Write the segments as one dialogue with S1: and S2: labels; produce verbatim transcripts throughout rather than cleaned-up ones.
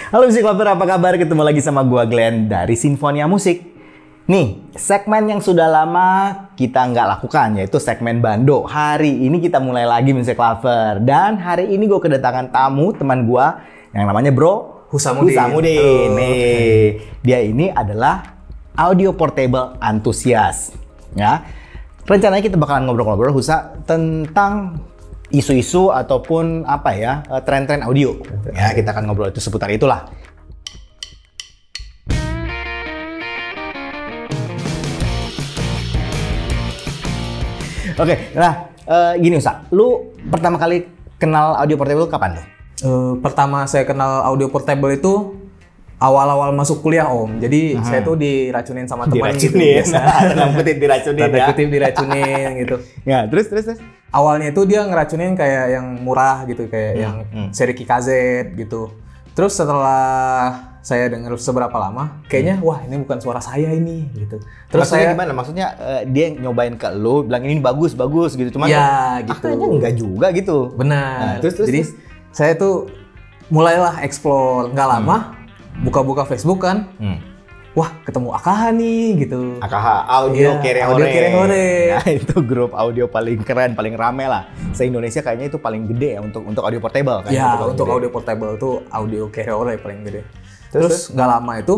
S1: Halo Music Lover, apa kabar? Ketemu lagi sama gua Glenn dari Sinfonia Musik. Nih, segmen yang sudah lama kita nggak lakukan, yaitu segmen Bando. Hari ini kita mulai lagi Music Lover. Dan hari ini gue kedatangan tamu, teman gua yang namanya Bro
S2: Husamudin.
S1: Husamudin. Nih, dia ini adalah audio portable antusias. Ya, rencananya kita bakalan ngobrol-ngobrol Husa tentang isu-isu ataupun apa ya, tren-tren audio. Ya, kita akan ngobrol itu seputar itulah. Oke, nah uh, gini Husa, lu pertama kali kenal audio portable kapan tuh?
S2: Uh, pertama saya kenal audio portable itu awal-awal masuk kuliah Om. Jadi uh-huh. saya tuh diracunin sama teman gitu.
S1: Diracunin, tanda kutip diracunin
S2: tanda
S1: ya.
S2: kutip diracunin gitu.
S1: Ya, terus terus terus.
S2: Awalnya itu dia ngeracunin kayak yang murah gitu, kayak hmm, yang hmm. seri K K Z gitu. Terus setelah saya dengar seberapa lama, kayaknya hmm. wah ini bukan suara saya ini gitu. Terus
S1: maksudnya
S2: saya
S1: gimana? Maksudnya uh, dia nyobain ke lu, bilang ini bagus bagus gitu, cuman
S2: ya gitu.
S1: Kayaknya enggak juga gitu.
S2: Benar.
S1: Nah, terus, terus,
S2: Jadi
S1: terus.
S2: saya tuh mulailah explore, nggak lama. Hmm. Buka-buka Facebook kan, hmm. wah ketemu A K H nih gitu.
S1: A K H, Audio
S2: ya,
S1: Kerehore.
S2: Audio Kerehore.
S1: Nah, itu grup audio paling keren, paling rame lah. Se-Indonesia kayaknya itu paling gede ya untuk untuk audio portable kan.
S2: Ya,
S1: untuk,
S2: untuk
S1: gede.
S2: audio portable itu Audio Kerehore paling gede. Terus nggak lama itu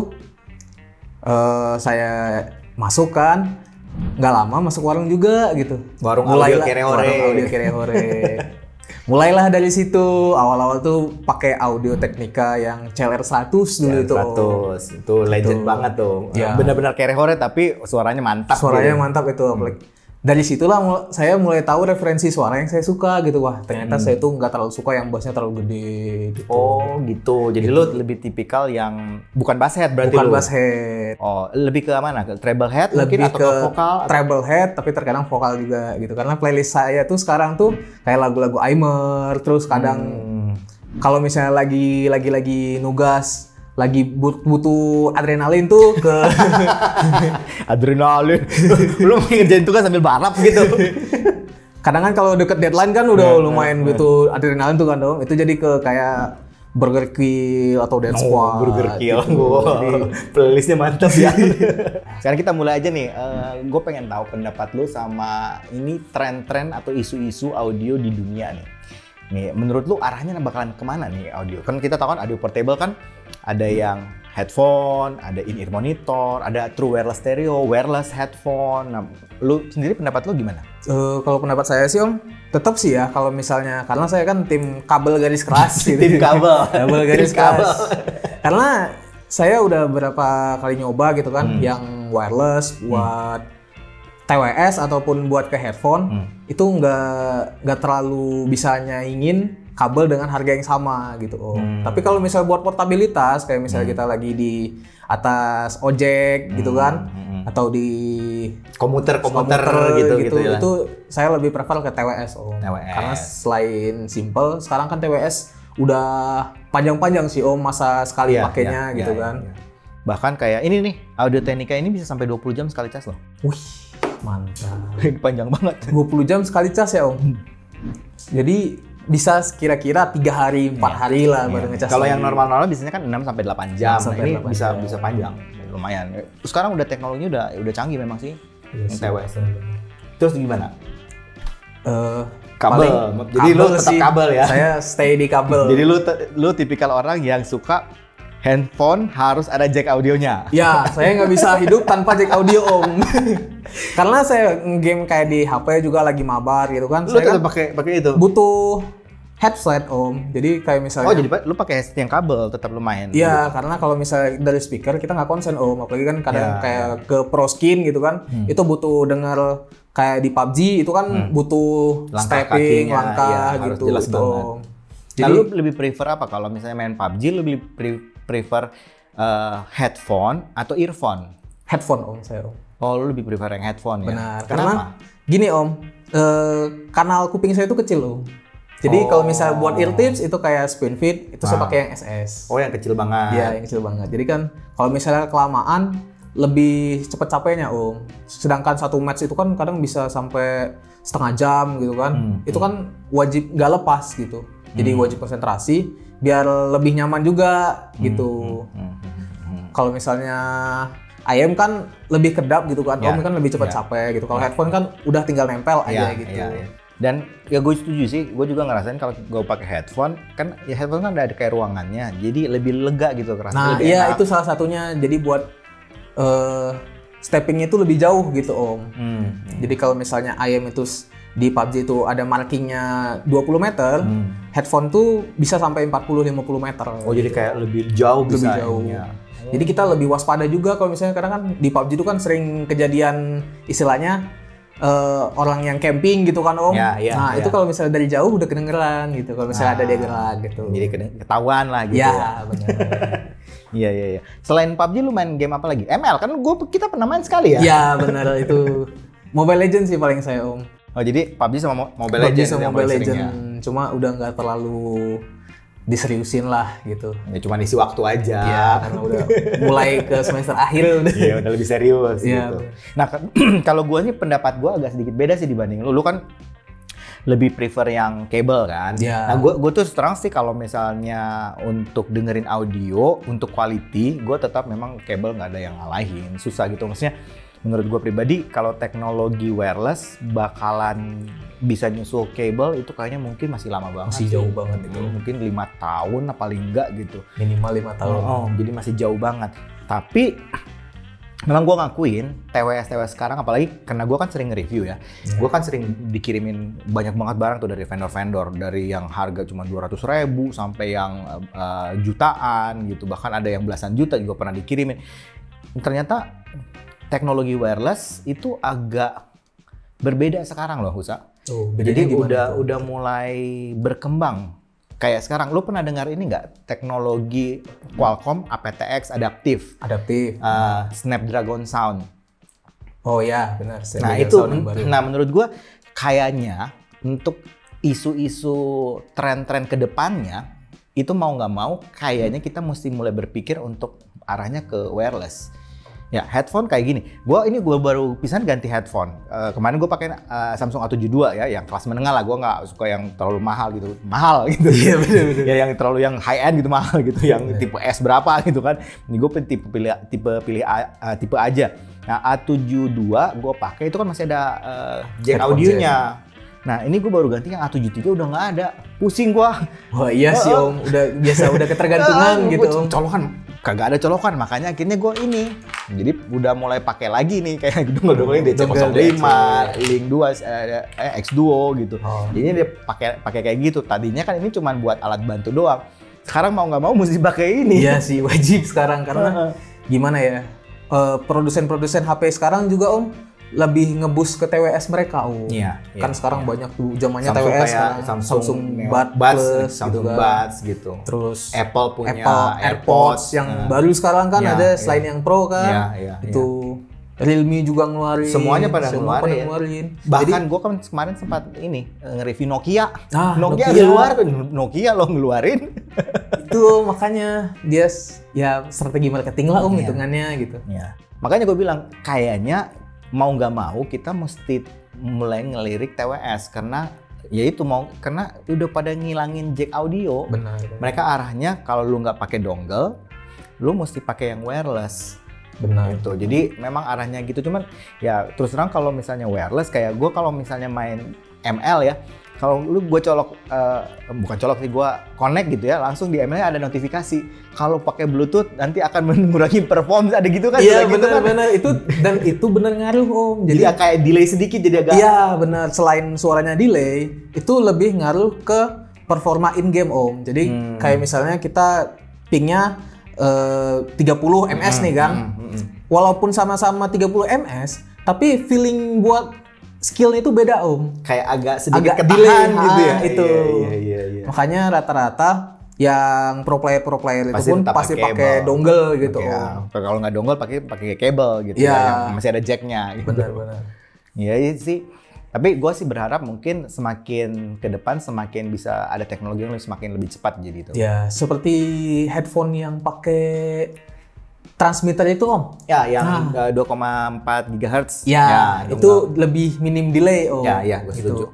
S2: uh, saya masuk kan, nggak lama masuk warung juga gitu.
S1: Warung
S2: Mulai
S1: Audio Kerehore.
S2: Warung Audio Kerehore. Mulailah dari situ, awal-awal tuh pakai Audio Technica yang C L R seratus dulu itu.
S1: seratus, itu legend tuh. Banget tuh. Ya. Benar-benar Kerehore tapi suaranya mantap.
S2: Suaranya
S1: gitu.
S2: mantap itu. Hmm. Dari situlah mul- saya mulai tahu referensi suara yang saya suka gitu. Wah ternyata hmm. saya tuh nggak terlalu suka yang bassnya terlalu gede gitu.
S1: Oh gitu, jadi gitu. Lu lebih tipikal yang bukan bass head berarti
S2: bukan
S1: lu?
S2: Bukan bass head.
S1: Oh, lebih ke mana? Ke treble head
S2: lebih
S1: mungkin atau
S2: ke,
S1: ke vokal?
S2: Treble head tapi terkadang vokal juga gitu. Karena playlist saya tuh sekarang tuh kayak lagu-lagu Aimer, terus kadang hmm. kalau misalnya lagi lagi lagi nugas, lagi but, butuh adrenalin tuh ke
S1: adrenalin. Lu ngerjain tugas sambil balap gitu.
S2: Kadang kan kalau deket deadline kan udah yeah, lumayan yeah, butuh yeah. adrenalin tuh kan dong. Itu jadi ke kayak Burger Kill atau Dance Squad.
S1: Oh, Burger Kill. Gitu. Wow. Jadi playlistnya mantap ya. Sekarang kita mulai aja nih. Uh, gue pengen tahu pendapat lu sama ini tren-tren atau isu-isu audio di dunia nih. Nih, menurut lu arahnya bakalan kemana nih audio? Kan kita tahu kan audio portable kan ada yang headphone, ada in-ear monitor, ada true wireless stereo, wireless headphone. Nah, lu sendiri pendapat lu gimana?
S2: Uh, kalau pendapat saya sih Om, tetap sih ya kalau misalnya, karena saya kan tim kabel garis keras gitu.
S1: Tim kabel.
S2: kabel garis keras. Karena saya udah berapa kali nyoba gitu kan, hmm. yang wireless buat hmm. T W S ataupun buat ke headphone, hmm. itu nggak nggak terlalu bisa nyaingin kabel dengan harga yang sama gitu Om. Hmm. Tapi kalau misalnya buat portabilitas, kayak misalnya hmm. kita lagi di atas ojek hmm. gitu kan, hmm. atau di
S1: komuter-komuter
S2: gitu,
S1: gitu,
S2: gitu
S1: ya.
S2: Itu saya lebih prefer ke T W S Om.
S1: T W S.
S2: Karena selain simple, sekarang kan T W S udah panjang-panjang sih Om masa sekali yeah, pakainya yeah, gitu yeah, kan. Yeah.
S1: Bahkan kayak ini nih, Audio Technica ini bisa sampai dua puluh jam sekali cas loh.
S2: Wih, mantap.
S1: Panjang banget.
S2: dua puluh jam sekali cas ya Om. Jadi bisa kira-kira tiga hari, empat yeah. hari lah yeah. baru ngecas.
S1: Kalau yang normal-normal biasanya kan enam sampai delapan jam. Nah, ini
S2: delapan
S1: bisa
S2: jam.
S1: bisa panjang. Lumayan. Sekarang udah teknologinya udah udah canggih memang sih.
S2: Yes,
S1: T W S. Terus gimana?
S2: Uh,
S1: kabel. Jadi
S2: kabel
S1: lu tetap
S2: sih.
S1: kabel ya.
S2: Saya stay di kabel.
S1: Jadi lu lu tipikal orang yang suka handphone harus ada jack audionya.
S2: Ya, saya nggak bisa hidup tanpa jack audio Om. Karena saya game kayak di H P juga lagi mabar gitu kan.
S1: Lu
S2: saya
S1: tetap
S2: kan
S1: pakai pakai itu.
S2: Butuh headset Om. Jadi kayak misalnya.
S1: Oh, jadi lu pakai headset yang kabel tetap lu main.
S2: Iya,
S1: gitu.
S2: karena kalau misalnya dari speaker kita nggak konsen Om. Apalagi kan kadang ya, kayak ya. ke pro skin gitu kan. Hmm. Itu butuh denger kayak di P U B G itu kan hmm. butuh
S1: langkah
S2: stepping,
S1: kakinya,
S2: langkah
S1: ya,
S2: gitu.
S1: Jelas
S2: gitu.
S1: banget. Jadi nah, lu lebih prefer apa kalau misalnya main P U B G, lu lebih prefer uh, headphone atau earphone?
S2: Headphone Om saya Om.
S1: Oh, lu lebih prefer yang headphone ya?
S2: Benar.
S1: Kenapa?
S2: Karena gini Om, eh, kanal kuping saya itu kecil Om. Jadi oh. kalau misalnya buat ear tips itu kayak Spinfit, itu ah. saya pakai yang S S.
S1: Oh, yang kecil banget.
S2: Iya, yang kecil banget. Jadi kan kalau misalnya kelamaan lebih cepet capeknya Om. Sedangkan satu match itu kan kadang bisa sampai setengah jam gitu kan. Hmm. Itu kan wajib nggak lepas gitu. Jadi
S1: Hmm.
S2: wajib konsentrasi biar lebih nyaman juga gitu.
S1: Hmm, hmm, hmm, hmm.
S2: Kalau misalnya ayam kan lebih kedap gitu kan,
S1: Ya,
S2: Om kan lebih cepat
S1: ya.
S2: capek gitu. Kalau headphone kan udah tinggal nempel aja
S1: Iya,
S2: gitu.
S1: iya, iya. Dan ya gue setuju sih, gue juga ngerasain kalau gue pakai headphone, kan ya headphone kan ada kayak ruangannya, jadi lebih lega gitu kerasa.
S2: Nah
S1: lebih
S2: iya
S1: enak.
S2: itu salah satunya. Jadi buat eh, steppingnya itu lebih jauh gitu Om.
S1: Hmm.
S2: Jadi kalau misalnya ayam itu s- di P U B G itu ada markingnya dua puluh meter,
S1: Hmm.
S2: headphone tuh bisa sampai empat puluh sampai lima puluh meter.
S1: Oh jadi kayak lebih jauh
S2: lebih
S1: bisa
S2: jauh.
S1: ininya.
S2: Jadi kita lebih waspada juga kalau misalnya kadang kan di P U B G itu kan sering kejadian istilahnya eh, orang yang camping gitu kan Om.
S1: Ya, ya,
S2: nah
S1: ya.
S2: itu kalau misalnya dari jauh udah kedengeran gitu kalau misalnya ada
S1: Ah,
S2: dia gerak gitu.
S1: Jadi kena- ketahuan lah gitu.
S2: ya,
S1: Ya.
S2: benar.
S1: Iya iya iya. Selain P U B G lu main game apa lagi? M L kan gua kita pernah main sekali ya.
S2: Ya benar itu Mobile Legends sih paling saya Om.
S1: Oh jadi P U B G sama Mo- Mobile
S2: P U B G
S1: Legends
S2: sama
S1: yang
S2: Mobile
S1: paling sering
S2: Legends cuma udah nggak terlalu diseriusin lah gitu.
S1: ya. Ya cuma isi waktu aja.
S2: Ya karena udah mulai ke semester akhir udah.
S1: Iya udah lebih serius
S2: Iya,
S1: gitu.
S2: bener.
S1: Nah ke- kalau gua sih pendapat gua agak sedikit beda sih dibanding lu. Lu kan lebih prefer yang kabel kan.
S2: Iya.
S1: Nah gua gua tuh terang sih kalau misalnya untuk dengerin audio untuk quality, gua tetap memang kabel nggak ada yang ngalahin. Susah gitu maksudnya. Menurut gue pribadi, kalau teknologi wireless bakalan bisa nyusul kabel itu kayaknya mungkin masih lama banget.
S2: Masih
S1: sih.
S2: jauh banget itu.
S1: Mungkin lima tahun apa paling enggak gitu.
S2: Minimal lima tahun.
S1: Oh, jadi masih jauh banget. Tapi memang gue ngakuin T W S T W S sekarang, apalagi karena gue kan sering nge-review ya.
S2: Ya.
S1: Gue kan sering dikirimin banyak banget barang tuh dari vendor-vendor, dari yang harga cuma dua ratus ribu sampai yang uh, jutaan gitu. Bahkan ada yang belasan juta juga pernah dikirimin. Ternyata teknologi wireless itu agak berbeda sekarang loh, Husa.
S2: Oh,
S1: Jadi
S2: bedanya gimana
S1: udah
S2: tuh?
S1: udah mulai berkembang. Kayak sekarang, lu pernah dengar ini nggak? Teknologi Qualcomm A P T X adaptif,
S2: adaptif.
S1: uh, Snapdragon Sound.
S2: Oh ya, benar. Saya
S1: Nah
S2: belajar
S1: itu,
S2: sound yang baru.
S1: nah menurut gua kayaknya untuk isu-isu tren-tren kedepannya itu mau nggak mau kayaknya kita mesti mulai berpikir untuk arahnya ke wireless. Ya, headphone kayak gini. Gua ini gua baru pisan ganti headphone. Uh, kemarin gua pakai uh, Samsung A tujuh dua ya, yang kelas menengah lah. Gua nggak suka yang terlalu mahal gitu. Mahal gitu.
S2: Iya, bener-bener.
S1: Ya yang terlalu yang high end gitu mahal gitu, yang tipe S berapa gitu kan. Ini gue tipe pilih tipe pilih A- uh, tipe aja. Nah, A tujuh dua gua pakai itu kan masih ada uh, jack
S2: Headphone
S1: audionya. Nah, ini gue baru ganti yang A tujuh tiga udah nggak ada. Pusing gua.
S2: Wah iya sih
S1: Oh, oh.
S2: Om, udah biasa udah ketergantungan
S1: Ah,
S2: gitu
S1: gua
S2: Om.
S1: Colokan, kagak ada colokan, makanya akhirnya gue ini. Jadi udah mulai pakai lagi nih kayak dongel-dongelin D C nol lima, Link dua, eh, eh, X Duo gitu.
S2: Oh.
S1: Jadi dia pakai pakai kayak gitu. Tadinya kan ini cuma buat alat bantu doang. Sekarang mau nggak mau mesti pakai ini.
S2: Iya sih wajib sekarang karena gimana ya? eh, produsen-produsen H P sekarang juga Om lebih ngebus ke T W S mereka Om.
S1: Iya,
S2: Kan
S1: iya,
S2: sekarang
S1: iya.
S2: banyak tuh zamannya T W
S1: Samsung
S2: S
S1: kayak
S2: sekarang.
S1: Samsung,
S2: Samsung
S1: Neo
S2: Buds,
S1: Buds,
S2: Plus
S1: Samsung
S2: gitu kan.
S1: Buds gitu.
S2: Terus
S1: Apple punya
S2: Apple AirPods yang
S1: Nah.
S2: baru sekarang kan
S1: Iya,
S2: ada
S1: iya.
S2: selain yang Pro kan.
S1: Iya, iya,
S2: itu Realme juga ngeluarin.
S1: Semuanya pada
S2: semua
S1: ngeluarin.
S2: ngeluarin.
S1: Bahkan gue kan kemarin sempat ini eh, nge-review Nokia.
S2: Ah,
S1: Nokia,
S2: Nokia.
S1: keluar tuh, Nokia lo ngeluarin.
S2: Itu makanya dia s- ya strategi marketing lah Om
S1: Iya.
S2: hitungannya gitu.
S1: Ya. Makanya gue bilang kayaknya mau nggak mau kita mesti mulai ngelirik T W S karena ya itu mau karena udah pada ngilangin jack audio.
S2: Benar.
S1: Mereka arahnya kalau lu nggak pakai dongle, lu mesti pakai yang wireless.
S2: Benar.
S1: Gitu. Jadi memang arahnya gitu, cuman ya terus terang kalau misalnya wireless kayak gue kalau misalnya main M L ya, kalau lu gue colok eh, bukan colok sih, gue connect gitu ya, langsung di M L ada notifikasi kalau pakai Bluetooth nanti akan mengurangi performance, ada gitu kan?
S2: Iya
S1: Gitu kan?
S2: benar-benar itu dan itu benar ngaruh Om.
S1: Jadi, ya kayak delay sedikit jadi agak
S2: Iya benar, selain suaranya delay, itu lebih ngaruh ke performa in game Om. Jadi
S1: Hmm.
S2: kayak misalnya kita pingnya eh, tiga puluh ms nih kan.
S1: Hmm, hmm, hmm.
S2: Walaupun sama-sama tiga puluh ms, tapi feeling buat skillnya itu beda Om.
S1: kayak agak sedikit
S2: Agak
S1: ketahan
S2: delay,
S1: gitu ya.
S2: ah, itu.
S1: Iya, iya, iya.
S2: Makanya rata-rata yang pro player pro player itu
S1: Pasti
S2: pun
S1: tetap
S2: pasti
S1: pakai
S2: pakai
S1: kabel.
S2: dongle gitu
S1: Oke,
S2: Om.
S1: ya. Kalau nggak dongle pakai pakai kabel gitu
S2: Iya.
S1: ya, yang masih ada jacknya. Gitu.
S2: Benar-benar.
S1: Iya iya sih. Tapi gue sih berharap mungkin semakin ke depan semakin bisa ada teknologi yang semakin lebih cepat jadi itu.
S2: Ya, seperti headphone yang pakai transmitter itu Om.
S1: Ya, yang uh, dua koma empat gigahertz.
S2: Ya, itu lebih minim delay Om.
S1: Ya, ya, gue
S2: Gitu.
S1: setuju.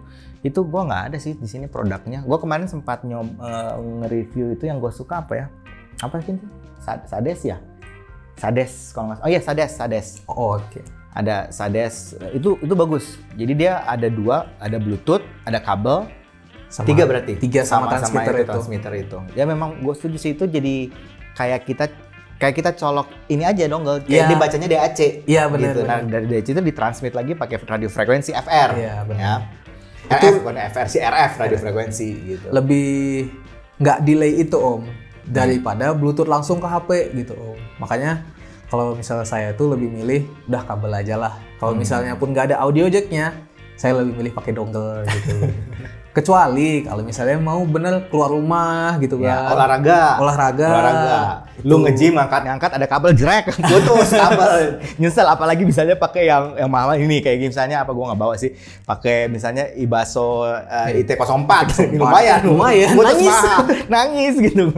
S1: Itu gue nggak ada sih di sini produknya. Gue kemarin sempat nyom uh, nge-review itu yang gue suka apa ya? Apa sih? Sades ya? Sades kalau nggak. Oh iya Sades, Sades.
S2: Oh, oke. Okay.
S1: Ada Sades. Itu itu bagus. Jadi dia ada dua, ada Bluetooth, ada kabel. Sama, tiga berarti.
S2: Tiga sama, sama transmitter
S1: sama itu,
S2: itu.
S1: Transmitter itu. Ya memang gue setuju sih itu jadi kayak kita kayak kita colok ini aja dong, kayak ya. Dia bacanya D A C.
S2: Iya benar.
S1: Gitu. Nah dari D A C itu ditransmit lagi pakai radio frekuensi F R.
S2: Iya benar. Ya.
S1: R F, bukan F R, C R F, radio frekuensi gitu.
S2: Lebih nggak delay itu Om, daripada hmm. Bluetooth langsung ke H P gitu Om. Makanya kalau misalnya saya tuh lebih milih udah kabel aja lah. Kalau hmm. misalnya pun nggak ada audio jacknya, saya lebih milih pakai dongle gitu. Kecuali kalau misalnya mau bener keluar rumah gitu kan.
S1: Ya, olahraga.
S2: Olahraga.
S1: Olahraga. Lu nge-gym ngangkat-ngangkat ada kabel jrek, putus kabel. Nyesel apalagi misalnya pakai yang yang mahal ini kayak misalnya apa gua nggak bawa sih. Pakai misalnya Ibaso uh, I T nol empat. lumayan,
S2: lumayan.
S1: Nangis. Nangis gitu.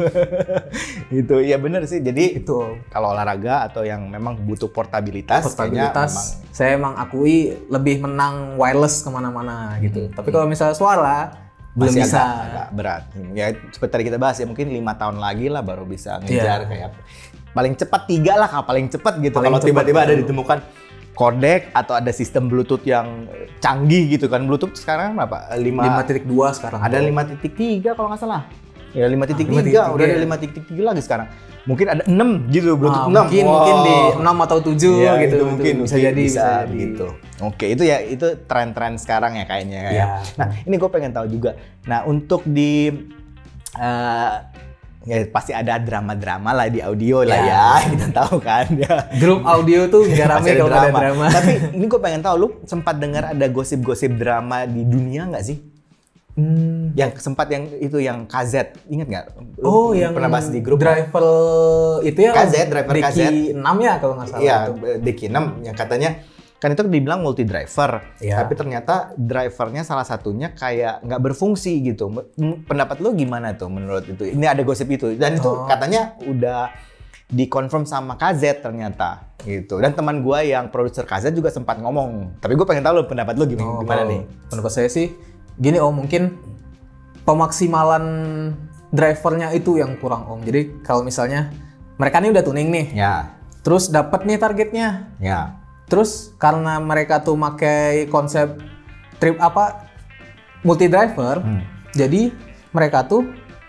S1: Itu ya bener sih. Jadi
S2: itu
S1: kalau olahraga atau yang memang butuh portabilitas,
S2: portabilitas memang, saya emang akui lebih menang wireless kemana-mana gitu. Hmm. Tapi kalau misalnya suara belum
S1: masih
S2: bisa
S1: agak, agak berat. Ya seperti tadi kita bahas ya mungkin lima tahun lagi lah baru bisa ngejar yeah. kayak paling cepat tiga lah paling cepat gitu. Kalau tiba-tiba ada ditemukan kodek atau ada sistem Bluetooth yang canggih gitu kan. Bluetooth sekarang berapa?
S2: lima titik dua sekarang.
S1: Ada lima titik tiga kalau nggak salah. Ya lima titik tiga, udah ada lima titik tiga lagi sekarang. Mungkin ada enam gitu, Bluetooth
S2: enam. Mungkin,
S1: wow.
S2: mungkin di enam atau tujuh
S1: ya,
S2: gitu.
S1: Itu mungkin
S2: bisa,
S1: bisa
S2: jadi
S1: bisa,
S2: bisa
S1: gitu. Oke, itu ya itu tren-tren sekarang ya kayaknya ya.
S2: Ya.
S1: Nah, ini gue pengen tahu juga. Nah, untuk di uh, ya pasti ada drama-drama lah di audio ya. lah ya, kita tahu kan ya.
S2: Grup audio tuh nggak rame kalau ada drama.
S1: Tapi ini gue pengen tahu, lu sempat dengar ada gosip-gosip drama di dunia nggak sih? Hmm. Yang sempat yang itu yang K Z, ingat nggak?
S2: Oh, yang
S1: pernah bahas di grup
S2: driver itu ya?
S1: K Z, driver K Z.
S2: D Q enam ya kalau nggak salah.
S1: Iya, D Q enam yang katanya kan itu dibilang multi driver, ya. Tapi ternyata drivernya salah satunya kayak nggak berfungsi gitu. Pendapat lo gimana tuh menurut itu? Ini ada gosip itu dan itu oh. katanya udah dikonfirm sama K Z ternyata gitu. Dan teman gue yang produser K Z juga sempat ngomong. Tapi gue pengen tahu lo pendapat lo gimana, oh, gimana nih?
S2: Pendapat saya sih gini Om, mungkin pemaksimalan drivernya itu yang kurang Om. Jadi kalau misalnya mereka ini udah tuning nih,
S1: ya.
S2: Terus dapat nih targetnya,
S1: ya.
S2: Terus karena mereka tuh pakai konsep trip apa multi driver, hmm. jadi mereka tuh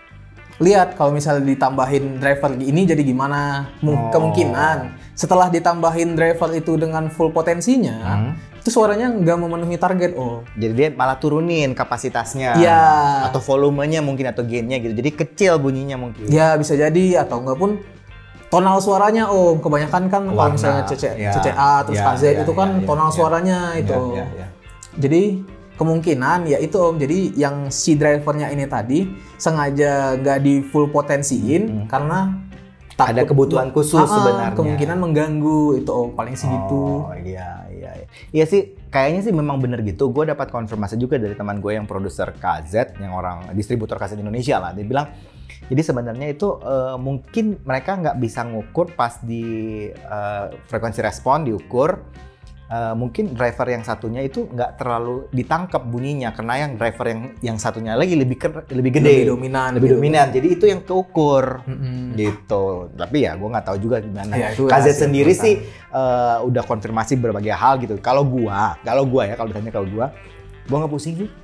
S2: lihat kalau misalnya ditambahin driver ini jadi gimana. Oh. Kemungkinan setelah ditambahin driver itu dengan full potensinya, hmm. itu suaranya nggak memenuhi target oh.
S1: Jadi dia malah turunin kapasitasnya,
S2: ya.
S1: Atau volumenya mungkin atau gainnya gitu. Jadi kecil bunyinya mungkin.
S2: Ya bisa jadi atau enggak pun tonal suaranya oh kebanyakan kan kalau misalnya C C,
S1: ya.
S2: C C A terus
S1: ya,
S2: K Z
S1: ya,
S2: itu kan
S1: ya, ya,
S2: tonal
S1: ya.
S2: suaranya itu.
S1: Ya, ya, ya.
S2: Jadi kemungkinan ya itu Om. Jadi yang si drivernya ini tadi sengaja nggak di full potensiin hmm. karena
S1: takut ada kebutuhan khusus
S2: ah,
S1: sebenarnya.
S2: Kemungkinan mengganggu itu Om paling segitu.
S1: Oh iya iya. Iya sih kayaknya sih memang bener gitu. Gue dapat konfirmasi juga dari teman gue yang produser K Z yang orang distributor K Z Indonesia lah. Dia bilang jadi sebenarnya itu uh, mungkin mereka nggak bisa ngukur pas di uh, frekuensi respon diukur. Uh, mungkin driver yang satunya itu nggak terlalu ditangkap bunyinya karena yang driver yang yang satunya lagi lebih ker, lebih gede,
S2: lebih dominan,
S1: lebih dominan. Jadi itu yang keukur,
S2: mm-hmm.
S1: gitu. Tapi ya gue nggak tahu juga gimana.
S2: Ya,
S1: K Z sendiri sih uh, udah konfirmasi berbagai hal gitu. Kalau gua, kalau gua ya kalau ditanya kalau gua, gua nggak pusing sih.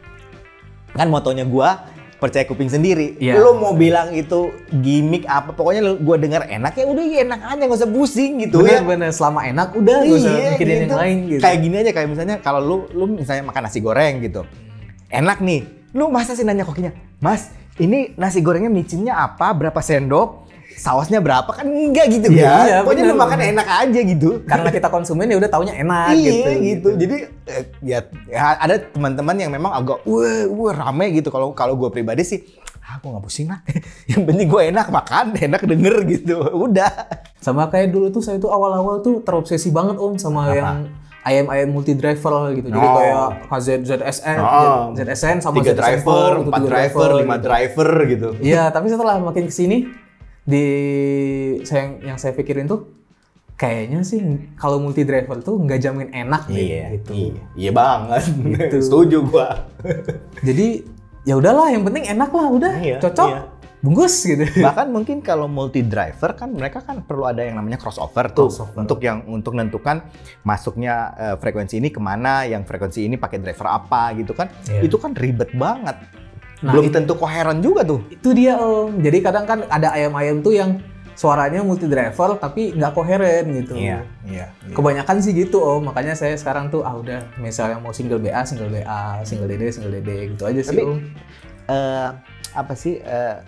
S1: Kan motonya gua percaya kuping sendiri. Yeah. Lo mau bilang itu gimmick apa, pokoknya lo gua dengar enak ya udah enak aja nggak usah pusing gitu.
S2: Bener,
S1: ya.
S2: Bener selama enak udah nggak usah
S1: iya,
S2: mikirin
S1: gitu.
S2: yang lain gitu.
S1: Kayak gini aja kayak misalnya kalau lu lu misalnya makan nasi goreng gitu, enak nih, lu masa sih nanya kokinya, Mas ini nasi gorengnya micinnya apa, berapa sendok, sausnya berapa, kan enggak gitu
S2: ya.
S1: kan.
S2: Iya,
S1: pokoknya
S2: bener,
S1: lu makan enak aja gitu.
S2: Karena kita konsumen ya udah taunya enak
S1: iya,
S2: gitu,
S1: gitu.
S2: gitu.
S1: Jadi eh, ya, ya ada teman-teman yang memang agak wah wah rame gitu. Kalau kalau gue pribadi sih aku nggak pusing lah. Yang penting gue enak makan, enak denger gitu. Udah.
S2: Sama kayak dulu tuh saya tuh awal-awal tuh terobsesi banget Om sama apa? Yang ayam-ayam multi driver gitu. Jadi oh. kayak K Z, Z S N,
S1: oh.
S2: Z S N sama
S1: tiga
S2: Z S N
S1: driver, empat driver, lima
S2: gitu.
S1: driver gitu.
S2: Iya, tapi setelah makin kesini di saya yang saya pikirin tuh kayaknya sih kalau multi driver tuh nggak jamin enak deh
S1: iya,
S2: gitu.
S1: Iya, iya banget.
S2: Gitu.
S1: Setuju gua.
S2: Jadi ya udahlah, yang penting enak lah, udah
S1: Iya,
S2: cocok.
S1: iya.
S2: Bungkus gitu.
S1: Bahkan mungkin kalau multi driver kan mereka kan perlu ada yang namanya crossover tuh
S2: Crossover.
S1: untuk yang untuk menentukan masuknya uh, frekuensi ini kemana, yang frekuensi ini pakai driver apa gitu kan.
S2: Iya.
S1: Itu kan ribet banget.
S2: Nah,
S1: Belum
S2: it-
S1: tentu koheren juga tuh.
S2: Itu dia Om. Jadi kadang kan ada ayam-ayam tuh yang suaranya multi driver tapi nggak koheren gitu.
S1: Iya, iya.
S2: Kebanyakan sih gitu Om. Makanya saya sekarang tuh ah udah misalnya mau single B A, single B A, single D D, single D D gitu aja sih
S1: Tapi,
S2: Om.
S1: Uh, apa sih uh,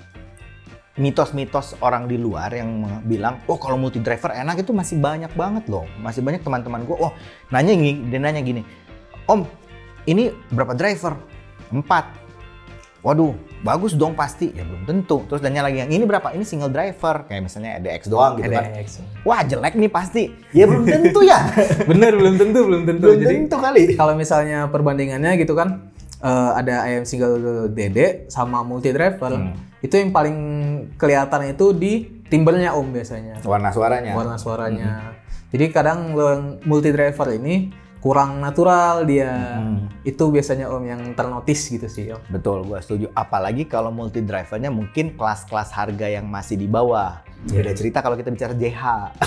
S1: mitos-mitos orang di luar yang bilang, oh kalau multi driver enak, itu masih banyak banget loh. Masih banyak teman-teman gue, oh nanya gini, dia nanya gini, Om, ini berapa driver? Empat. Waduh, bagus dong pasti. Ya belum tentu. Terus nanya lagi, yang ini berapa? Ini single driver. Kayak misalnya E D X doang gitu kan.
S2: E D X.
S1: Wah jelek nih pasti. Ya belum tentu ya.
S2: Bener, belum tentu, belum tentu.
S1: Belum
S2: Jadi
S1: tentu kali.
S2: kalau misalnya perbandingannya gitu kan, eh, ada ayam single D D sama multi driver.
S1: Hmm.
S2: Itu yang paling kelihatan itu di timbernya Om biasanya.
S1: Warna suaranya.
S2: Warna suaranya. Jadi kadang lo yang multi driver ini kurang natural dia.
S1: Hmm.
S2: Itu biasanya Om yang ternotis gitu sih Om.
S1: Betul, gua setuju. Apalagi kalau multi drivernya mungkin kelas-kelas harga yang masih di bawah. Beda cerita kalau kita bicara J H.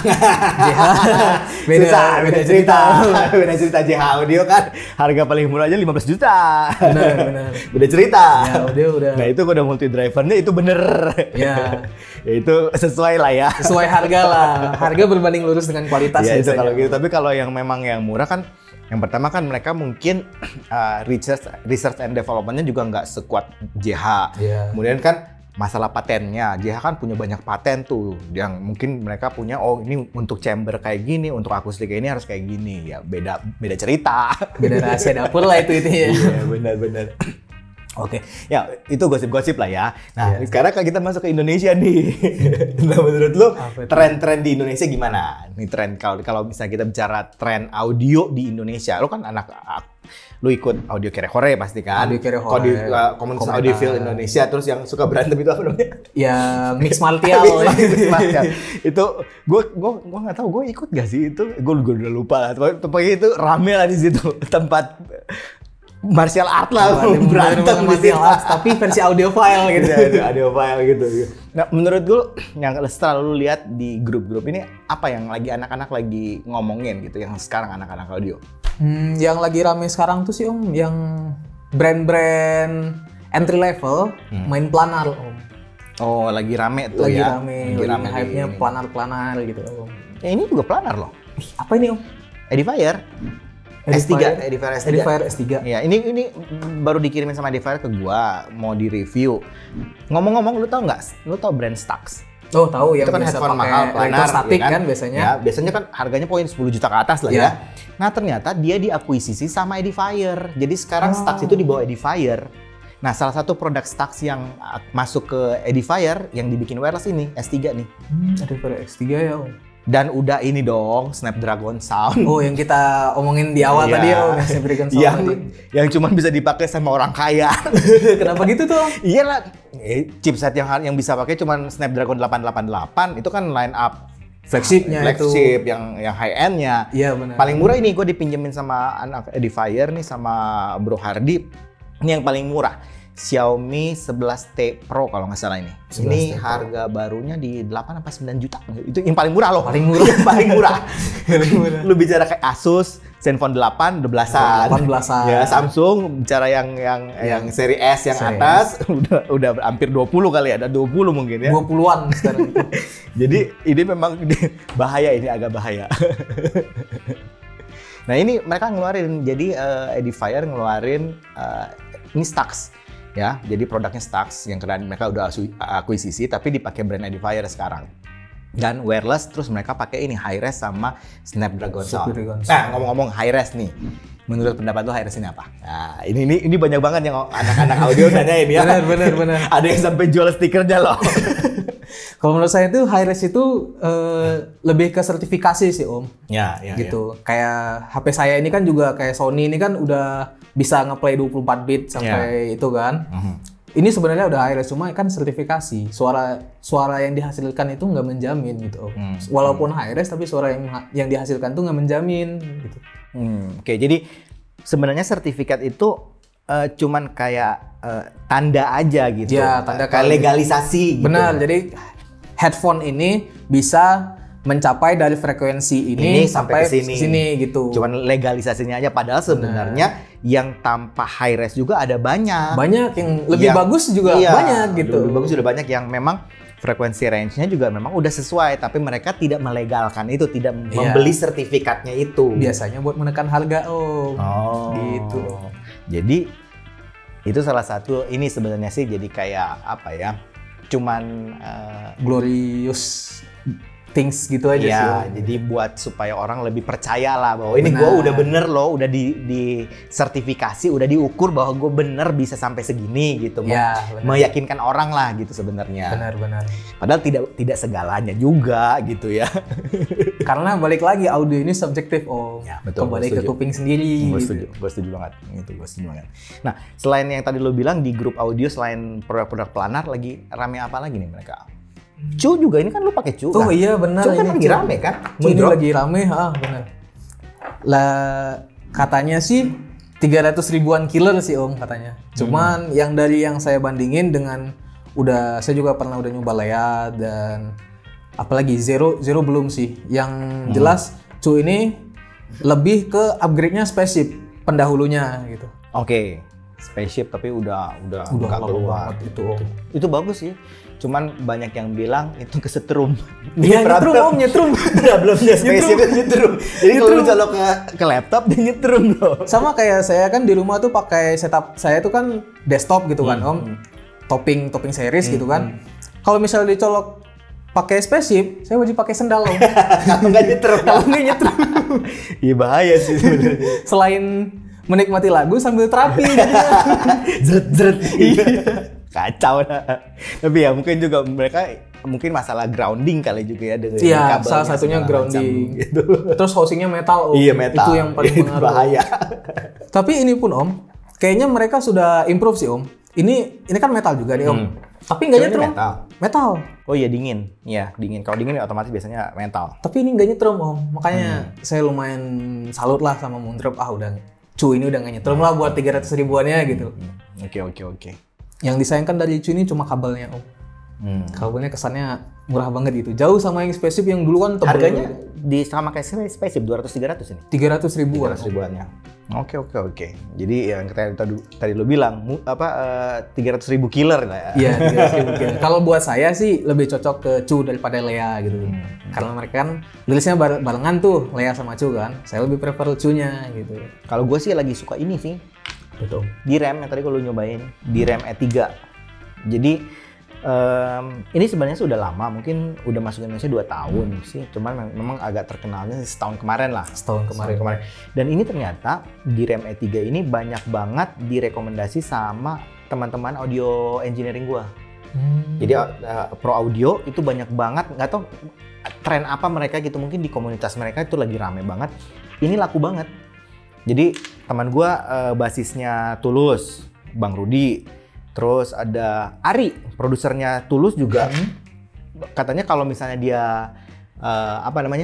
S2: J H. Beda,
S1: Susah,
S2: beda
S1: beda cerita. Beda cerita J H audio kan harga paling murah aja lima belas juta.
S2: Benar, benar.
S1: Beda cerita.
S2: Ya udah udah.
S1: Nah itu udah multi drivernya itu bener.
S2: Ya.
S1: Ya itu sesuai lah ya.
S2: Sesuai harga lah. Harga berbanding lurus dengan kualitas.
S1: Ya itu
S2: biasanya.
S1: kalau gitu. Tapi kalau yang memang yang murah kan, yang pertama kan mereka mungkin uh, research research and development-nya juga nggak sekuat J H.
S2: Iya.
S1: Kemudian kan masalah patennya, J H kan punya banyak paten tuh, yang mungkin mereka punya, oh ini untuk chamber kayak gini, untuk akustik ini harus kayak gini, ya beda beda cerita.
S2: Beda rahasia dapur lah itu itu ya.
S1: Iya benar-benar. Oke, ya itu gosip-gosip lah ya. Nah
S2: Iya.
S1: sekarang kita masuk ke Indonesia nih. Nah menurut lu
S2: Apa itu?
S1: tren-tren di Indonesia gimana? Nih tren kalau kalau bisa kita bicara tren audio di Indonesia, lu kan anak lu ikut audio Kerehore pasti kan?
S2: Audio Kerehore.
S1: Kodi- uh, komunitas
S2: Komunitas.
S1: audiophile Indonesia, terus yang suka berantem itu apa namanya?
S2: Ya mix martial.
S1: Martial. Itu gue gue gue nggak tahu gue ikut gak sih itu, gue udah lupa lah. Pokoknya itu rame lah di situ, tempat martial art lah, berantem di
S2: martial
S1: situ.
S2: arts, tapi versi audio file gitu.
S1: Gitu, audio file gitu. Nah, menurut gue yang setelah lu lihat di grup-grup ini, apa yang lagi anak-anak lagi ngomongin gitu, yang sekarang anak-anak audio?
S2: Hmm, yang lagi rame sekarang tuh sih Om, yang brand-brand entry level main planar Om.
S1: Oh, lagi rame tuh
S2: Lagi
S1: ya.
S2: rame,
S1: Lagi
S2: lagi
S1: rame
S2: hype-nya
S1: di-
S2: planar-planar gitu Om.
S1: Ya, ini juga planar loh.
S2: Ih, apa ini Om?
S1: Edifier. S tiga, Edifier S tiga.
S2: Edifier S tiga.
S1: Ya, ini ini baru dikirimin sama Edifier ke gua, mau di review. Ngomong-ngomong, lu tau nggak? Lu tau brand Stax?
S2: Oh tahu yang
S1: Itu kan
S2: biasa
S1: headphone
S2: pakai
S1: mahal, planar,
S2: elektrostatik
S1: ya
S2: kan biasanya.
S1: Ya, biasanya kan harganya poin sepuluh juta ke atas lah
S2: Ya.
S1: ya. Nah, ternyata dia diakuisisi sama Edifier. Jadi sekarang
S2: Oh.
S1: Stax itu di bawah Edifier. Nah, salah satu produk Stax yang uh, masuk ke Edifier yang dibikin wireless ini, S tiga nih.
S2: Hmm, Edifier S tiga ya Om.
S1: Dan udah ini dong, Snapdragon Sound.
S2: Oh yang kita omongin di awal
S1: Iya.
S2: tadi ya Om, yang Snapdragon Sound.
S1: yang yang cuma bisa dipakai sama orang kaya.
S2: Kenapa gitu tuh Om?
S1: Iya lah, eh, chipset yang yang bisa pakai cuma Snapdragon delapan delapan delapan, itu kan line up
S2: Flagshipnya itu.
S1: flagship yang yang high end-nya.
S2: Iya benar.
S1: Paling murah ini gue dipinjemin sama anak Edifier nih sama Bro Hardi. Ini yang paling murah. Xiaomi sebelas T Pro kalau nggak salah ini. Ini
S2: sebelas T Pro.
S1: harga barunya di delapan apa sembilan juta. Itu yang paling murah loh.
S2: Paling murah.
S1: Yang paling murah. Lu bicara kayak Asus Zenfone delapan, udah belasan.
S2: delapan belasan.
S1: Ya, Samsung bicara yang yang yang seri S yang
S2: Seri
S1: atas udah udah hampir dua puluh kali, ada dua puluh mungkin ya.
S2: dua puluhan sekarang itu.
S1: Jadi ini memang ini bahaya, ini agak bahaya. Nah ini mereka ngeluarin, jadi uh, Edifier ngeluarin uh, ini Stax ya, jadi produknya Stax yang keren, mereka udah asu- akuisisi tapi dipakai brand Edifier sekarang. Dan wireless, terus mereka pakai ini Hi-Res sama Snapdragon Sound.
S2: Snapdragon Sound.
S1: Nah ngomong-ngomong Hi-Res nih, menurut pendapat lo Hi-Res ini apa? Nah ini ini ini banyak banget yang anak-anak audio nanya ini ya.
S2: Benar, benar, benar.
S1: Ada yang sampai jual stikernya loh.
S2: Kalau menurut saya itu Hi-Res itu eh, lebih ke sertifikasi sih Om.
S1: Ya, ya,
S2: Gitu. Kayak H P saya ini kan juga kayak Sony ini kan udah bisa ngeplay dua puluh empat bit sampai itu kan.
S1: Mhm.
S2: ini sebenarnya udah high res, cuma kan sertifikasi. Suara suara yang dihasilkan itu nggak menjamin gitu. Hmm. Walaupun high res tapi suara yang yang dihasilkan tuh nggak menjamin gitu.
S1: Hmm. Oke, okay, jadi sebenarnya sertifikat itu uh, cuman kayak uh, tanda aja gitu.
S2: Ya, tanda
S1: kayak legalisasi gitu.
S2: Benar. Jadi headphone ini bisa mencapai dari frekuensi ini, ini sampai, sampai ke sini gitu.
S1: Cuman legalisasinya aja, padahal sebenarnya nah. yang tanpa high res juga ada banyak.
S2: Banyak yang lebih yang, bagus juga iya, banyak gitu.
S1: Lebih bagus juga banyak yang memang frekuensi range-nya juga memang udah sesuai, tapi mereka tidak melegalkan itu, tidak iya. membeli sertifikatnya itu.
S2: Biasanya buat menekan harga, oh,
S1: oh.
S2: gitu.
S1: Jadi itu salah satu ini sebenarnya sih jadi kayak apa ya? Cuman uh,
S2: glorious things gitu aja
S1: ya,
S2: sih.
S1: Ya, jadi buat supaya orang lebih percaya lah bahwa ini gue udah bener loh, udah di, di sertifikasi, udah diukur bahwa gue bener bisa sampai segini gitu.
S2: Ya,
S1: meyakinkan orang lah gitu sebenarnya.
S2: Benar-benar.
S1: Padahal tidak tidak segalanya juga gitu ya.
S2: Karena balik lagi audio ini subjektif, oh.
S1: Ya, betul,
S2: kembali ke kuping sendiri.
S1: Gue setuju, gue setuju banget. Gitu, gue setuju banget. Nah, selain yang tadi lo bilang di grup audio, selain produk-produk planar, lagi rame apa lagi nih mereka? Cu juga ini kan lu pakai Cu kan?
S2: Oh iya benar.
S1: Cu kan lagi rame kan?
S2: Cu ini lagi rame, ah benar. Lah katanya sih tiga ratus ribuan killer sih Om katanya. Cuman hmm. yang dari yang saya bandingin dengan udah saya juga pernah udah nyoba Lea dan apalagi Zero Zero belum sih. Yang hmm. jelas Cu ini lebih ke upgrade-nya spaceship pendahulunya gitu.
S1: Oke. Okay. Spaceship tapi udah udah
S2: udah
S1: nggak keluar
S2: itu Om.
S1: Itu bagus sih. Cuman banyak yang bilang itu kesetrum.
S2: Iya nyetrum Om, nyetrum.
S1: Udah belum ya spaceship nyetrum. Jadi kalau lu colok ke, ke laptop dia nyetrum loh.
S2: Sama kayak saya kan di rumah tuh pakai setup saya tuh kan desktop gitu kan hmm. Om. Topping topping series hmm. gitu kan. Hmm. Kalau misalnya dicolok pakai spaceship, saya wajib pakai sendal Om.
S1: Kalau nggak nyetrum.
S2: Kalau nggak nyetrum.
S1: Iya bahaya sih sebenarnya.
S2: Selain menikmati lagu sambil terapi.
S1: Zret-zret. Kacau nah. Tapi ya mungkin juga mereka mungkin masalah grounding kali juga ya dengan
S2: iya, salah satunya grounding
S1: gitu.
S2: Terus housingnya metal Om.
S1: Iya metal.
S2: Itu yang paling
S1: itu bahaya.
S2: Tapi ini pun Om, kayaknya mereka sudah improve sih Om. Ini ini kan metal juga nih Om. Hmm. Tapi nggak nyetrum.
S1: Metal.
S2: Metal.
S1: Oh iya dingin. Iya dingin. Kalau dingin ya otomatis biasanya metal.
S2: Tapi ini nggak nyetrum Om. Makanya hmm. saya lumayan salut lah sama Moondrop. Ah udah Cu ini udah nggak nyetrum lah buat tiga ratus ribuannya gitu.
S1: Oke oke oke.
S2: Yang disayangkan dari Cu ini cuma kabelnya Om. Hmm. Kabelnya kesannya murah banget gitu. Jauh sama yang spaceship yang dulu kan tebal.
S1: Harganya di sama kayak spaceship dua ratus tiga ratus ini.
S2: tiga ratus ribuan.
S1: tiga ratus ribuannya. Oke oke oke. Jadi yang tadi tadi, tadi lo bilang mu, apa uh, tiga ratus ribu killer lah ya.
S2: Iya, tiga ratus ribu killer. Kalau buat saya sih lebih cocok ke Cu daripada Lea gitu. Hmm. Karena mereka kan rilisnya barengan tuh Lea sama Cu kan. Saya lebih prefer Cu-nya gitu.
S1: Kalau gue sih lagi suka ini sih.
S2: Betul.
S1: D-RAM yang tadi kalau nyobain, D-RAM E tiga. Jadi um, ini sebenarnya sudah lama, mungkin udah masuk Indonesia dua tahun hmm. sih. Cuman memang agak terkenalnya setahun kemarin lah.
S2: Setahun kemarin.
S1: Setahun kemarin. Dan ini ternyata D-RAM E tiga ini banyak banget direkomendasi sama teman-teman audio engineering gua. Hmm. Jadi uh, pro audio itu banyak banget, nggak tahu tren apa mereka gitu, mungkin di komunitas mereka itu lagi rame banget. Ini laku banget. Jadi teman gue uh, basisnya Tulus, Bang Rudi, terus ada Ari, produsernya Tulus juga. Hmm. Katanya kalau misalnya dia uh, apa namanya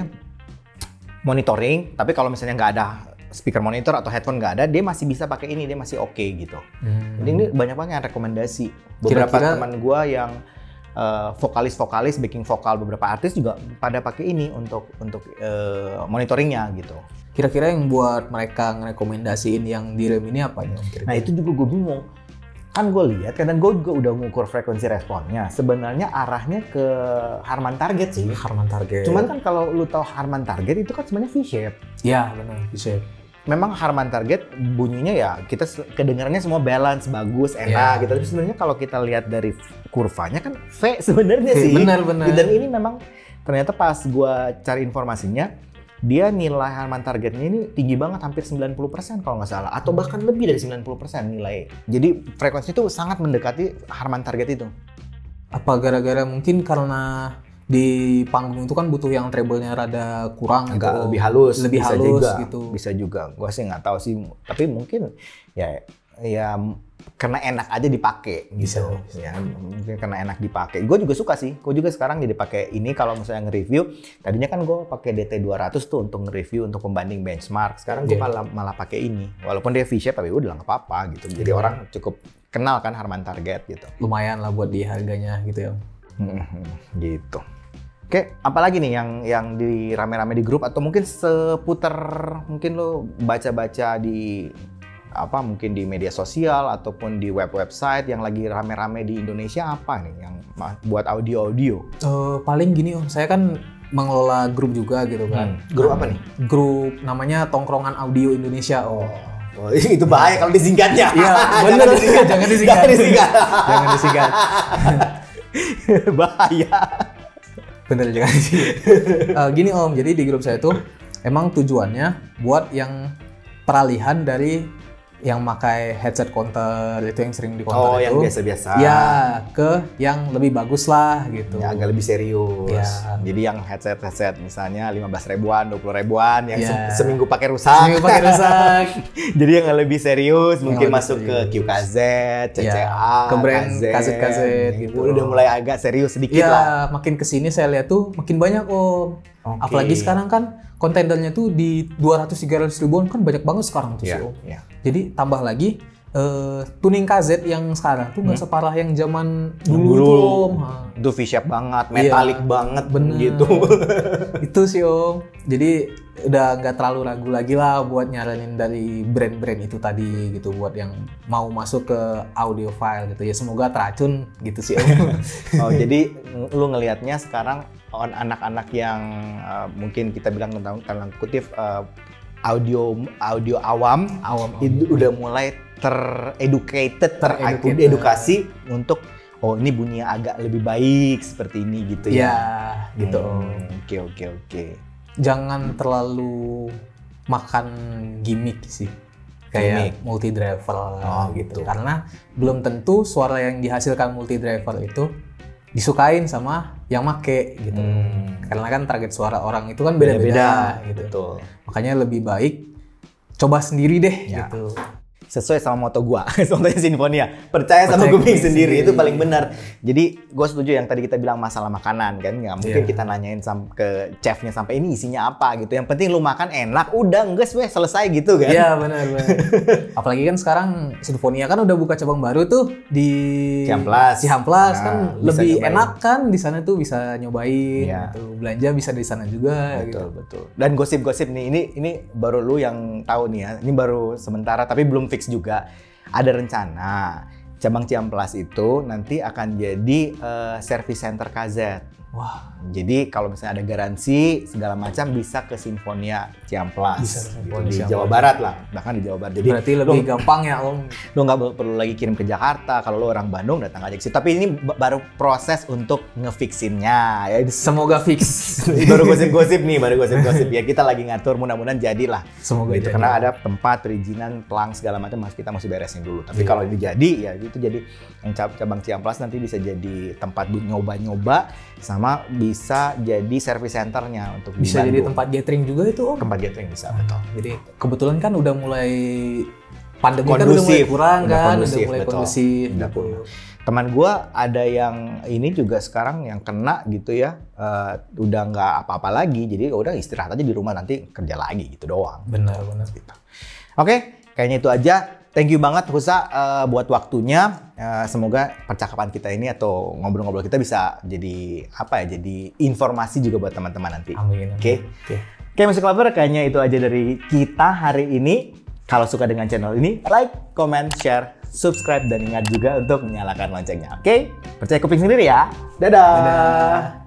S1: monitoring, tapi kalau misalnya nggak ada speaker monitor atau headphone nggak ada, dia masih bisa pakai ini, dia masih oke okay, gitu. Hmm. Jadi ini banyak banget yang rekomendasi. Beberapa Kira-kira... teman gue yang uh, vokalis-vokalis, backing vokal beberapa artis juga pada pakai ini untuk untuk uh, monitoringnya gitu.
S2: Kira-kira yang buat mereka ngerekomendasiin yang D-RAM ini apa ya?
S1: Nah itu juga gue bingung. Kan gue lihat, kadang gue juga udah mengukur frekuensi responnya. Sebenarnya arahnya ke Harman Target sih.
S2: Harman Target.
S1: Cuman kan kalau lu tahu Harman Target itu kan sebenarnya V-shape.
S2: Iya benar, V-shape.
S1: Memang Harman Target bunyinya ya kita kedengarannya semua balance, bagus, enak ya. Gitu. Tapi sebenarnya kalau kita lihat dari kurvanya kan V sebenarnya sih.
S2: Benar-benar.
S1: Dan ini memang ternyata pas gue cari informasinya, dia nilai Harman Targetnya ini tinggi banget, hampir sembilan puluh persen kalau nggak salah, atau bahkan lebih dari sembilan puluh persen nilai. Jadi frekuensi itu sangat mendekati Harman Target itu.
S2: Apa gara-gara mungkin karena di panggung itu kan butuh yang treble-nya rada kurang,
S1: agak
S2: atau
S1: lebih halus,
S2: lebih
S1: bisa
S2: halus
S1: juga,
S2: gitu.
S1: Bisa juga. Gua sih nggak tahu sih, tapi mungkin ya ya karena enak aja dipakai gitu.
S2: Bisa, bisa.
S1: Ya, mungkin karena enak dipakai. Gue juga suka sih. Gue juga sekarang jadi pakai ini kalau misalnya nge-review. Tadinya kan gue pakai D T dua ratus tuh untuk nge-review, untuk pembanding benchmark. Sekarang gue
S2: Yeah.
S1: malah malah pakai ini. Walaupun dia V-shape tapi udah nggak apa-apa gitu. Jadi
S2: Yeah.
S1: orang cukup kenal kan Harman Target gitu.
S2: Lumayan lah buat di harganya gitu ya.
S1: Gitu. Oke, apalagi nih yang yang di rame-rame di grup atau mungkin seputar mungkin lo baca-baca di apa mungkin di media sosial ataupun di web website yang lagi rame-rame di Indonesia apa nih yang ma- buat audio-audio?
S2: Uh, paling gini om, saya kan mengelola grup juga gitu kan.
S1: Hmm. Grup apa nih?
S2: Grup namanya Tongkrongan Audio Indonesia om.
S1: Oh, itu bahaya kalau disingkatnya.
S2: Iya, bener. Jangan disingkat.
S1: Jangan disingkat.
S2: Jangan disingkat.
S1: Bahaya.
S2: Bener, jangan disingkat. Uh, gini om, jadi di grup saya tuh emang tujuannya buat yang peralihan dari yang pakai headset counter itu yang sering di counter
S1: Oh,
S2: itu.
S1: yang biasa-biasa.
S2: Ya, ke yang lebih bagus lah gitu.
S1: Ya, agak lebih serius.
S2: Ya.
S1: Jadi yang headset-headset misalnya lima belas ribuan, dua puluh ribuan yang
S2: Ya.
S1: se- seminggu pakai rusak.
S2: Seminggu pakai rusak.
S1: Jadi yang lebih serius
S2: Yang
S1: mungkin
S2: lebih
S1: masuk
S2: serius.
S1: ke Q K Z, C C A,
S2: Ya, ke brand
S1: K Z,
S2: kaset-kaset gitu.
S1: Udah mulai agak serius sedikit
S2: Iya,
S1: lah.
S2: makin kesini saya lihat tuh makin banyak om.
S1: Oke.
S2: Apalagi sekarang kan kontendernya tuh di dua ratus tiga ratus ribuan kan banyak banget sekarang tuh
S1: Iya,
S2: sih om.
S1: iya.
S2: Jadi tambah lagi eh, tuning K Z yang sekarang tuh nggak separah yang zaman dulu,
S1: Dulu.
S2: tuh om. Ha.
S1: Itu V-shape banget, metalik
S2: Iya,
S1: banget
S2: bener.
S1: gitu.
S2: Itu sih om. Jadi udah nggak terlalu ragu lagi lah buat nyaranin dari brand-brand itu tadi gitu buat yang mau masuk ke audiophile gitu ya, semoga teracun gitu sih om.
S1: Oh, jadi lu ngelihatnya sekarang on anak-anak yang uh, mungkin kita bilang tentang tanda kutip uh, audio audio awam
S2: Awam, om.
S1: itu udah mulai tereducated,
S2: Tereducated.
S1: teredukasi untuk oh ini bunyinya agak lebih baik seperti ini gitu ya.
S2: Ya gitu om.
S1: Hmm, Oke oke oke.
S2: Jangan terlalu makan gimmick sih, kayak
S1: Gimmick.
S2: multi driver
S1: Oh,
S2: gitu.
S1: gitu.
S2: Karena belum tentu suara yang dihasilkan multi driver itu disukain sama yang make gitu.
S1: Hmm.
S2: Karena kan target suara orang itu kan beda-beda gitu.
S1: Betul.
S2: Makanya lebih baik coba sendiri deh
S1: Ya.
S2: gitu.
S1: Sesuai sama moto gua, contohnya Sinfonia. Percaya sama
S2: Percaya
S1: kuping
S2: kuping
S1: sendiri,
S2: sendiri.
S1: itu paling benar. Jadi gua setuju yang tadi kita bilang masalah makanan kan, nggak mungkin
S2: Iya.
S1: kita nanyain sam- ke chefnya sampai ini isinya apa gitu. Yang penting lu makan enak, udah enggak weh selesai gitu kan.
S2: Iya benar benar. Apalagi kan sekarang Sinfonia kan udah buka cabang baru tuh di
S1: Cihamplas.
S2: Cihamplas
S1: Nah,
S2: kan
S1: bisa
S2: lebih
S1: nyobain.
S2: enak kan di sana tuh bisa nyobain
S1: Iya.
S2: gitu. Belanja bisa di sana juga gitu.
S1: Betul betul. Dan gosip-gosip nih, ini ini baru lu yang tahu nih ya. Ini baru sementara tapi belum fix juga. Ada rencana cabang Cihamplas itu nanti akan jadi eh, service center K Z.
S2: Wah,
S1: Jadi kalau misalnya ada garansi segala macam bisa ke Sinfonia Cihamplas.
S2: Bisa ke
S1: Gitu,
S2: Sinfonia
S1: di
S2: Cihamplas.
S1: Jawa Barat lah, bahkan di Jawa Barat. Jadi
S2: berarti lebih gampang ya om.
S1: lu nggak perlu lagi kirim ke Jakarta. Kalau lu orang Bandung datang aja ke situ. Tapi ini b- baru proses untuk ngefixinnya. Ya,
S2: Semoga fix.
S1: baru gosip-gosip nih, baru gosip-gosip ya. Kita lagi ngatur, mudah-mudahan jadilah.
S2: Semoga
S1: Gitu,
S2: jadi.
S1: karena ada tempat perizinan, pelang segala macam masih kita masih beresin dulu. Tapi
S2: Iya.
S1: kalau ini jadi ya itu jadi yang cab- cabang Cihamplas nanti bisa jadi tempat bu- nyoba-nyoba sama bisa jadi service centernya untuk di
S2: Bisa jadi
S1: Bandung.
S2: tempat gathering juga itu om.
S1: tempat gathering bisa betul.
S2: Jadi kebetulan kan udah mulai pandemi kan udah mulai
S1: Kondusif.
S2: kurang
S1: Udah
S2: kan,
S1: kondusif,
S2: udah mulai
S1: betul.
S2: kondusif.
S1: Udah
S2: gitu.
S1: kondusif. Teman gua ada yang ini juga sekarang yang kena gitu ya, eh, udah nggak apa-apa lagi, jadi udah istirahat aja di rumah nanti kerja lagi gitu doang.
S2: Benar benar.
S1: Gitu. Oke, kayaknya itu aja. Thank you banget Husa eh, buat waktunya. Eh, semoga percakapan kita ini atau ngobrol-ngobrol kita bisa jadi apa ya? Jadi informasi juga buat teman-teman nanti.
S2: Amin.
S1: Oke.
S2: Oke.
S1: Oke, Music Lover, kayaknya itu aja dari kita hari ini. Kalau suka dengan channel ini, like, comment, share, subscribe, dan ingat juga untuk menyalakan loncengnya. Oke? Percaya kuping sendiri ya. Dadah.
S2: Dadah.